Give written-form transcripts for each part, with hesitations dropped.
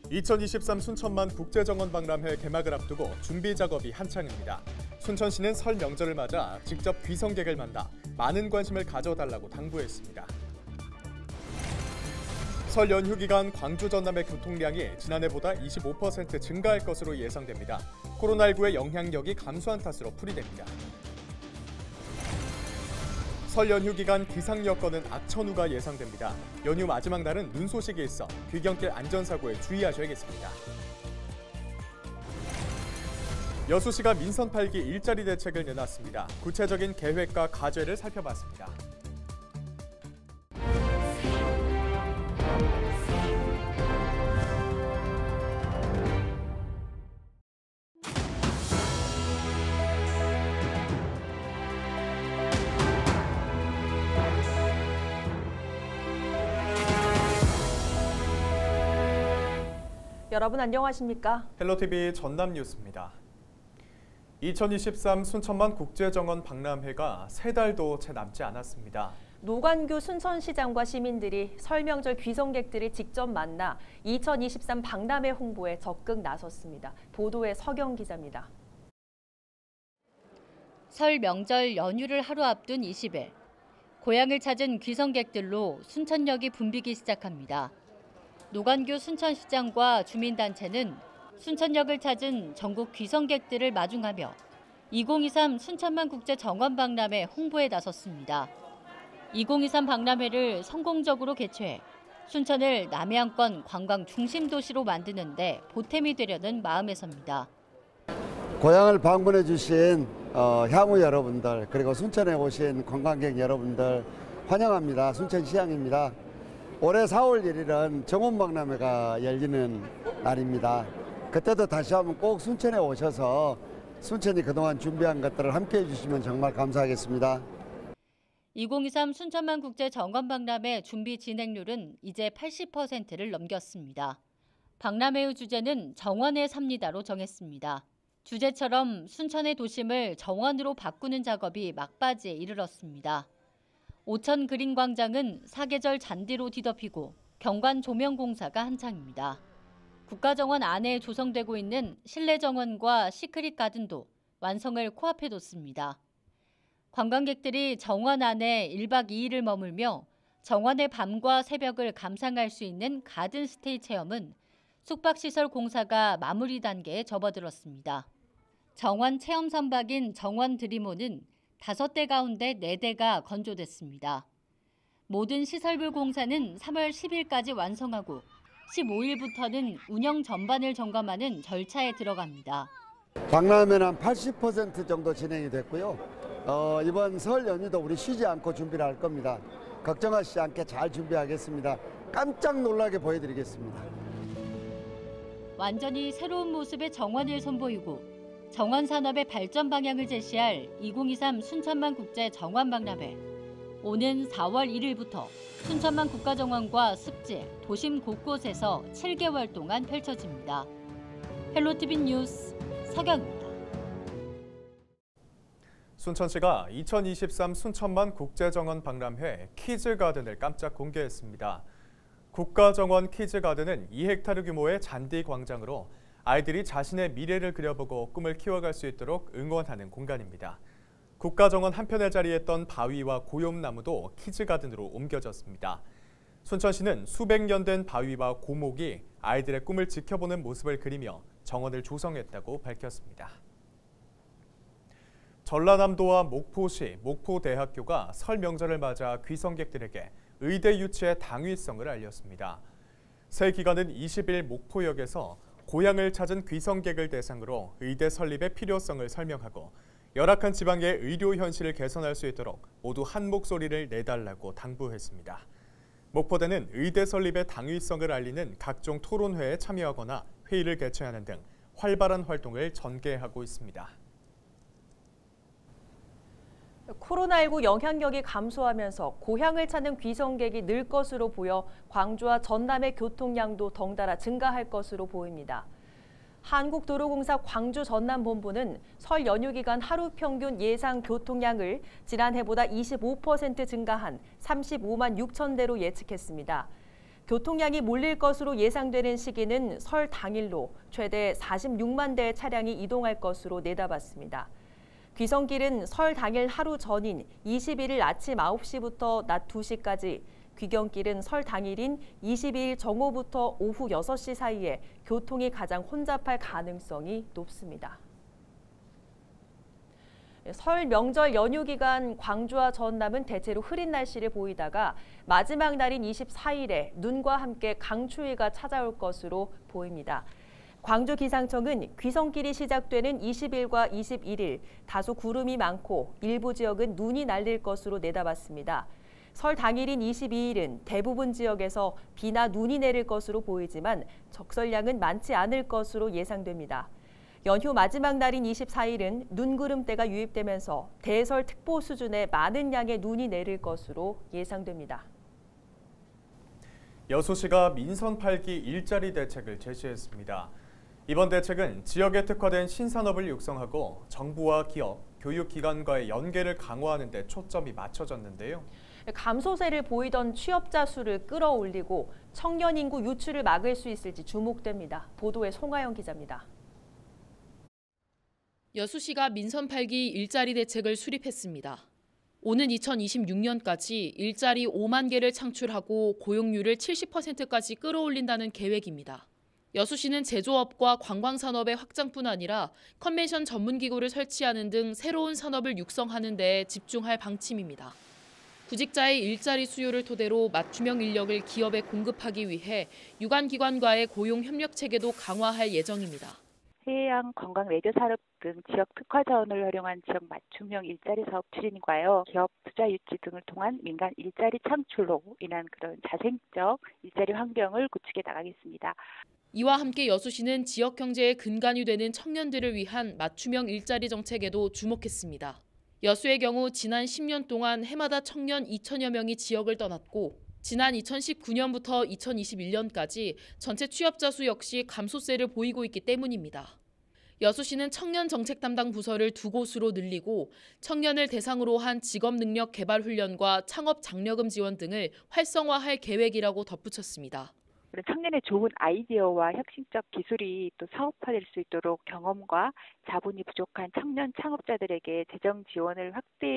2023 순천만 국제정원 박람회 개막을 앞두고 준비 작업이 한창입니다. 순천시는 설 명절을 맞아 직접 귀성객을 만나 많은 관심을 가져달라고 당부했습니다. 설 연휴 기간 광주 전남의 교통량이 지난해보다 25% 증가할 것으로 예상됩니다. 코로나19의 영향력이 감소한 탓으로 풀이됩니다. 설 연휴 기간 기상 여건은 악천후가 예상됩니다. 연휴 마지막 날은 눈 소식이 있어 귀경길 안전사고에 주의하셔야겠습니다. 여수시가 민선 8기 일자리 대책을 내놨습니다. 구체적인 계획과 과제를 살펴봤습니다. 여러분 안녕하십니까? 헬로티비 전남 뉴스입니다. 2023 순천만 국제정원 박람회가 3달도 채 남지 않았습니다. 노관규 순천시장과 시민들이 설 명절 귀성객들을 직접 만나 2023 박람회 홍보에 적극 나섰습니다. 보도에 서경 기자입니다. 설 명절 연휴를 하루 앞둔 20일, 고향을 찾은 귀성객들로 순천역이 붐비기 시작합니다. 노관규 순천시장과 주민단체는 순천역을 찾은 전국 귀성객들을 마중하며 2023 순천만 국제정원박람회 홍보에 나섰습니다. 2023 박람회를 성공적으로 개최해 순천을 남해안권 관광 중심 도시로 만드는 데 보탬이 되려는 마음에서입니다. 고향을 방문해 주신 향후 여러분들, 그리고 순천에 오신 관광객 여러분들 환영합니다. 순천시장입니다. 올해 4월 1일은 정원박람회가 열리는 날입니다. 그때도 다시 한번 꼭 순천에 오셔서 순천이 그동안 준비한 것들을 함께 해주시면 정말 감사하겠습니다. 2023 순천만 국제정원박람회 준비 진행률은 이제 80%를 넘겼습니다. 박람회의 주제는 정원에 삽니다로 정했습니다. 주제처럼 순천의 도심을 정원으로 바꾸는 작업이 막바지에 이르렀습니다. 오천 그린광장은 사계절 잔디로 뒤덮이고 경관 조명 공사가 한창입니다. 국가정원 안에 조성되고 있는 실내 정원과 시크릿 가든도 완성을 코앞에 뒀습니다. 관광객들이 정원 안에 1박 2일을 머물며 정원의 밤과 새벽을 감상할 수 있는 가든 스테이 체험은 숙박시설 공사가 마무리 단계에 접어들었습니다. 정원 체험 선박인 정원 드리모는 5대 가운데 4대가 건조됐습니다. 모든 시설물 공사는 3월 10일까지 완성하고 15일부터는 운영 전반을 점검하는 절차에 들어갑니다. 박람회는 한 80% 정도 진행이 됐고요. 이번 설 연휴도 우리 쉬지 않고 준비를 할 겁니다. 걱정하시지 않게 잘 준비하겠습니다. 깜짝 놀라게 보여드리겠습니다. 완전히 새로운 모습의 정원을 선보이고 정원 산업의 발전 방향을 제시할 2023 순천만 국제 정원 박람회. 오는 4월 1일부터 순천만 국가정원과 습지, 도심 곳곳에서 7개월 동안 펼쳐집니다. 헬로티비 뉴스 서경입니다. 순천시가 2023 순천만 국제정원 박람회 키즈가든을 깜짝 공개했습니다. 국가정원 키즈가든은 2헥타르 규모의 잔디 광장으로 아이들이 자신의 미래를 그려보고 꿈을 키워갈 수 있도록 응원하는 공간입니다. 국가정원 한편에 자리했던 바위와 고염나무도 키즈가든으로 옮겨졌습니다. 순천시는 수백 년 된 바위와 고목이 아이들의 꿈을 지켜보는 모습을 그리며 정원을 조성했다고 밝혔습니다. 전라남도와 목포시, 목포대학교가 설 명절을 맞아 귀성객들에게 의대 유치의 당위성을 알렸습니다. 새 기관은 20일 목포역에서 고향을 찾은 귀성객을 대상으로 의대 설립의 필요성을 설명하고 열악한 지방의 의료 현실을 개선할 수 있도록 모두 한 목소리를 내달라고 당부했습니다. 목포대는 의대 설립의 당위성을 알리는 각종 토론회에 참여하거나 회의를 개최하는 등 활발한 활동을 전개하고 있습니다. 코로나19 영향력이 감소하면서 고향을 찾는 귀성객이 늘 것으로 보여 광주와 전남의 교통량도 덩달아 증가할 것으로 보입니다. 한국도로공사 광주 전남본부는 설 연휴 기간 하루 평균 예상 교통량을 지난해보다 25% 증가한 35만 6천 대로 예측했습니다. 교통량이 몰릴 것으로 예상되는 시기는 설 당일로 최대 46만 대의 차량이 이동할 것으로 내다봤습니다. 귀성길은 설 당일 하루 전인 21일 아침 9시부터 낮 2시까지, 귀경길은 설 당일인 22일 정오부터 오후 6시 사이에 교통이 가장 혼잡할 가능성이 높습니다. 설 명절 연휴 기간 광주와 전남은 대체로 흐린 날씨를 보이다가 마지막 날인 24일에 눈과 함께 강추위가 찾아올 것으로 보입니다. 광주기상청은 귀성길이 시작되는 20일과 21일 다소 구름이 많고 일부 지역은 눈이 날릴 것으로 내다봤습니다. 설 당일인 22일은 대부분 지역에서 비나 눈이 내릴 것으로 보이지만 적설량은 많지 않을 것으로 예상됩니다. 연휴 마지막 날인 24일은 눈구름대가 유입되면서 대설특보 수준의 많은 양의 눈이 내릴 것으로 예상됩니다. 여수시가 민선 8기 일자리 대책을 제시했습니다. 이번 대책은 지역에 특화된 신산업을 육성하고 정부와 기업, 교육기관과의 연계를 강화하는 데 초점이 맞춰졌는데요. 감소세를 보이던 취업자 수를 끌어올리고 청년 인구 유출을 막을 수 있을지 주목됩니다. 보도에 송하영 기자입니다. 여수시가 민선 8기 일자리 대책을 수립했습니다. 오는 2026년까지 일자리 5만 개를 창출하고 고용률을 70%까지 끌어올린다는 계획입니다. 여수시는 제조업과 관광산업의 확장뿐 아니라 컨벤션 전문기구를 설치하는 등 새로운 산업을 육성하는 데 집중할 방침입니다. 구직자의 일자리 수요를 토대로 맞춤형 인력을 기업에 공급하기 위해 유관기관과의 고용 협력 체계도 강화할 예정입니다. 해양, 관광, 레저 산업 등 지역 특화 자원을 활용한 지역 맞춤형 일자리 사업 추진과요, 기업 투자 유치 등을 통한 민간 일자리 창출로 인한 그런 자생적 일자리 환경을 구축해 나가겠습니다. 이와 함께 여수시는 지역 경제의 근간이 되는 청년들을 위한 맞춤형 일자리 정책에도 주목했습니다. 여수의 경우 지난 10년 동안 해마다 청년 2천여 명이 지역을 떠났고 지난 2019년부터 2021년까지 전체 취업자 수 역시 감소세를 보이고 있기 때문입니다. 여수시는 청년 정책 담당 부서를 2곳으로 늘리고 청년을 대상으로 한 직업 능력 개발 훈련과 창업 장려금 지원 등을 활성화할 계획이라고 덧붙였습니다. 청년의 좋은 아이디어와 혁신적 기술이 또 사업화될 수 있도록 경험과 자본이 부족한 청년 창업자들에게 재정 지원을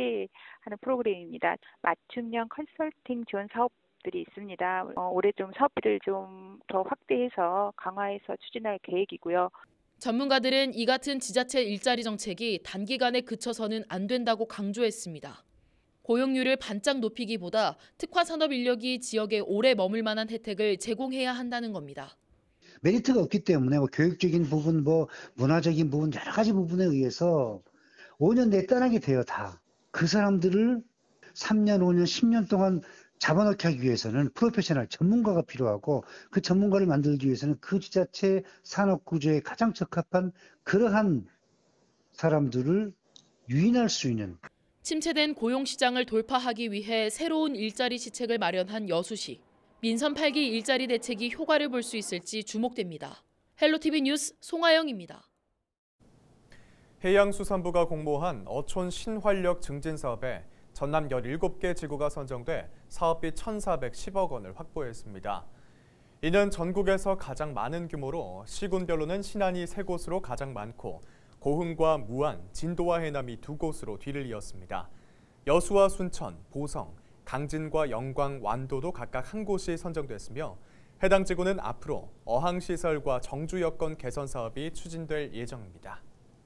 확대하는 프로그램입니다. 맞춤형 컨설팅 지원 사업들이 있습니다. 올해 좀 사업비를 좀 더 확대해서 강화해서 추진할 계획이고요. 전문가들은 이 같은 지자체 일자리 정책이 단기간에 그쳐서는 안 된다고 강조했습니다. 고용률을 반짝 높이기보다 특화 산업 인력이 지역에 오래 머물 만한 혜택을 제공해야 한다는 겁니다. 메리트가 없기 때문에 교육적인 부분, 문화적인 부분, 여러 가지 부분에 의해서 5년 내에 떠나게 돼요, 다. 그 사람들을 3년, 5년, 10년 동안 잡아넣기 하기 위해서는 프로페셔널, 전문가가 필요하고 그 전문가를 만들기 위해서는 그 지자체 산업 구조에 가장 적합한 그러한 사람들을 유인할 수 있는 침체된 고용시장을 돌파하기 위해 새로운 일자리 시책을 마련한 여수시. 민선 8기 일자리 대책이 효과를 볼 수 있을지 주목됩니다. 헬로티비 뉴스 송하영입니다. 해양수산부가 공모한 어촌 신활력 증진 사업에 전남 17개 지구가 선정돼 사업비 1,410억 원을 확보했습니다. 이는 전국에서 가장 많은 규모로 시군별로는 신안이 3곳으로 가장 많고 고흥과 무안, 진도와 해남이 2곳으로 뒤를 이었습니다. 여수와 순천, 보성, 강진과 영광, 완도도 각각 1곳이 선정됐으며 해당 지구는 앞으로 어항시설과 정주 여건 개선 사업이 추진될 예정입니다.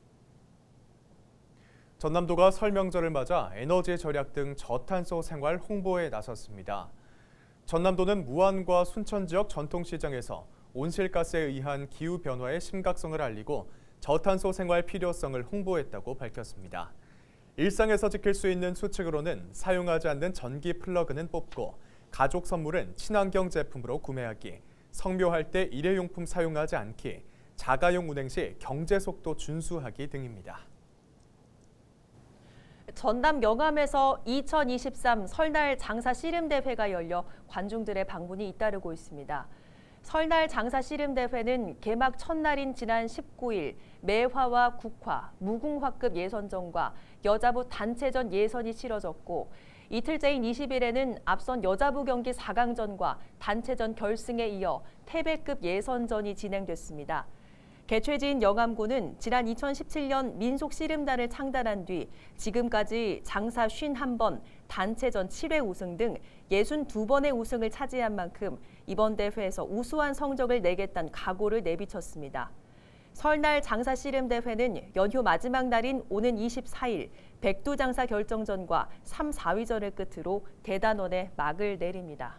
전남도가 설 명절을 맞아 에너지 절약 등 저탄소 생활 홍보에 나섰습니다. 전남도는 무안과 순천 지역 전통시장에서 온실가스에 의한 기후변화의 심각성을 알리고 저탄소 생활 필요성을 홍보했다고 밝혔습니다. 일상에서 지킬 수 있는 수칙으로는 사용하지 않는 전기 플러그는 뽑고 가족 선물은 친환경 제품으로 구매하기, 성묘할 때 일회용품 사용하지 않기, 자가용 운행 시 경제 속도 준수하기 등입니다. 전남 영암에서 2023 설날 장사 씨름 대회가 열려 관중들의 방문이 잇따르고 있습니다. 설날 장사 씨름 대회는 개막 첫날인 지난 19일 매화와 국화, 무궁화급 예선전과 여자부 단체전 예선이 치러졌고 이틀째인 20일에는 앞선 여자부 경기 4강전과 단체전 결승에 이어 태백급 예선전이 진행됐습니다. 개최지인 영암고는 지난 2017년 민속 씨름단을 창단한 뒤 지금까지 장사 51번, 단체전 7회 우승 등 62번의 우승을 차지한 만큼 이번 대회에서 우수한 성적을 내겠다는 각오를 내비쳤습니다. 설날 장사 씨름 대회는 연휴 마지막 날인 오는 24일 백두장사 결정전과 3, 4위전을 끝으로 대단원에 막을 내립니다.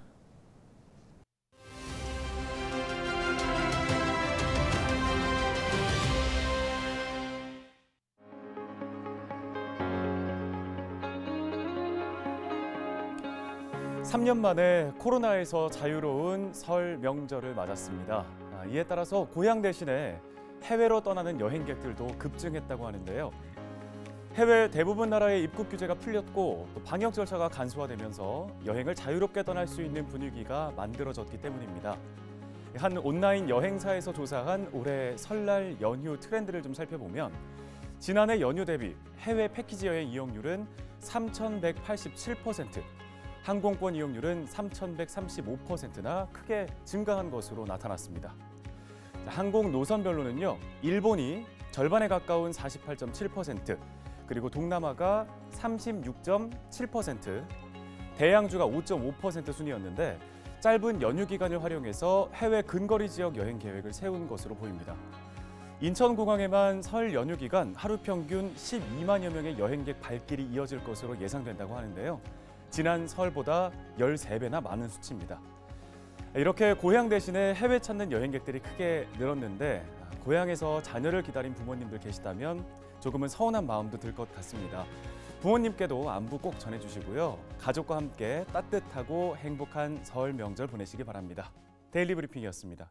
삼 년 만에 코로나에서 자유로운 설 명절을 맞았습니다. 이에 따라서 고향 대신에 해외로 떠나는 여행객들도 급증했다고 하는데요. 해외 대부분 나라의 입국 규제가 풀렸고 또 방역 절차가 간소화되면서 여행을 자유롭게 떠날 수 있는 분위기가 만들어졌기 때문입니다. 한 온라인 여행사에서 조사한 올해 설날 연휴 트렌드를 좀 살펴보면 지난해 연휴 대비 해외 패키지 여행 이용률은 3,187%, 항공권 이용률은 3,135%나 크게 증가한 것으로 나타났습니다. 항공 노선별로는요, 일본이 절반에 가까운 48.7%, 그리고 동남아가 36.7%, 대양주가 5.5% 순이었는데 짧은 연휴 기간을 활용해서 해외 근거리 지역 여행 계획을 세운 것으로 보입니다. 인천공항에만 설 연휴 기간 하루 평균 12만여 명의 여행객 발길이 이어질 것으로 예상된다고 하는데요. 지난 설보다 13배나 많은 수치입니다. 이렇게 고향 대신에 해외 찾는 여행객들이 크게 늘었는데 고향에서 자녀를 기다린 부모님들 계시다면 조금은 서운한 마음도 들 것 같습니다. 부모님께도 안부 꼭 전해주시고요. 가족과 함께 따뜻하고 행복한 설 명절 보내시기 바랍니다. 데일리 브리핑이었습니다.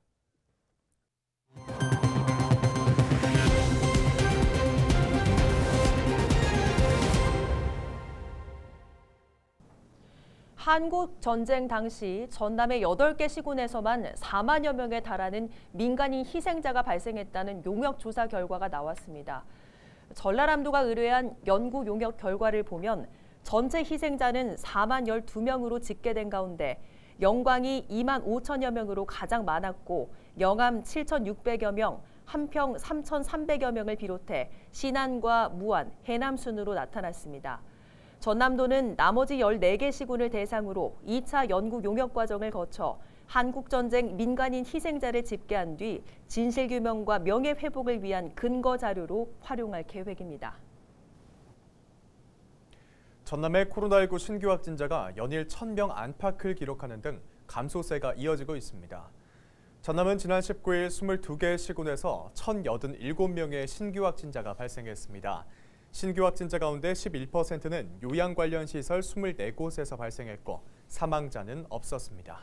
한국 전쟁 당시 전남의 8개 시군에서만 4만여 명에 달하는 민간인 희생자가 발생했다는 용역 조사 결과가 나왔습니다. 전라남도가 의뢰한 연구 용역 결과를 보면 전체 희생자는 4만 12명으로 집계된 가운데 영광이 2만 5천여 명으로 가장 많았고 영암 7,600여 명, 한평 3,300여 명을 비롯해 신안과 무안, 해남 순으로 나타났습니다. 전남도는 나머지 14개 시군을 대상으로 2차 연구 용역 과정을 거쳐 한국전쟁 민간인 희생자를 집계한 뒤 진실규명과 명예회복을 위한 근거 자료로 활용할 계획입니다. 전남의 코로나19 신규 확진자가 연일 1,000명 안팎을 기록하는 등 감소세가 이어지고 있습니다. 전남은 지난 19일 22개 시군에서 1,087명의 신규 확진자가 발생했습니다. 신규 확진자 가운데 11%는 요양 관련 시설 24곳에서 발생했고 사망자는 없었습니다.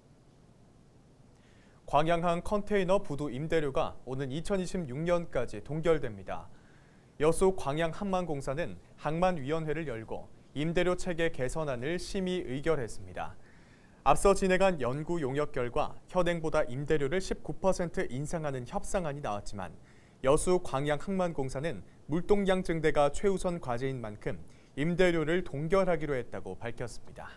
광양항 컨테이너 부두 임대료가 오는 2026년까지 동결됩니다. 여수 광양항만공사는 항만위원회를 열고 임대료 체계 개선안을 심의 의결했습니다. 앞서 진행한 연구 용역 결과 현행보다 임대료를 19% 인상하는 협상안이 나왔지만 여수 광양항만공사는 물동량 증대가 최우선 과제인 만큼 임대료를 동결하기로 했다고 밝혔습니다.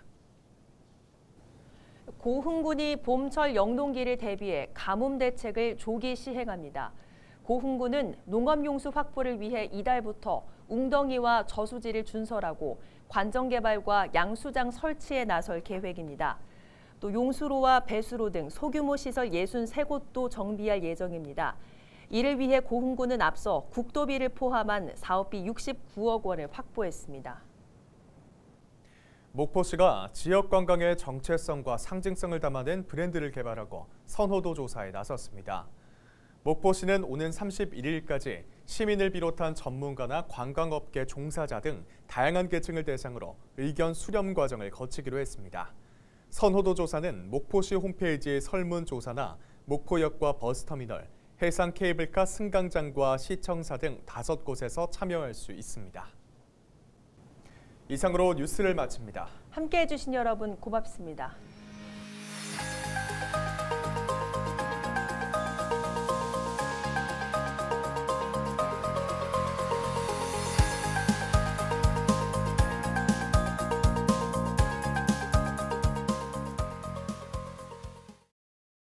고흥군이 봄철 영농기를 대비해 가뭄 대책을 조기 시행합니다. 고흥군은 농업용수 확보를 위해 이달부터 웅덩이와 저수지를 준설하고 관정 개발과 양수장 설치에 나설 계획입니다. 또 용수로와 배수로 등 소규모 시설 63곳도 정비할 예정입니다. 이를 위해 고흥군은 앞서 국도비를 포함한 사업비 69억 원을 확보했습니다. 목포시가 지역 관광의 정체성과 상징성을 담아낸 브랜드를 개발하고 선호도 조사에 나섰습니다. 목포시는 오는 31일까지 시민을 비롯한 전문가나 관광업계 종사자 등 다양한 계층을 대상으로 의견 수렴 과정을 거치기로 했습니다. 선호도 조사는 목포시 홈페이지 설문조사나 목포역과 버스터미널, 해상 케이블카 승강장과 시청사 등 5곳에서 참여할 수 있습니다. 이상으로 뉴스를 마칩니다. 함께해 주신 여러분 고맙습니다.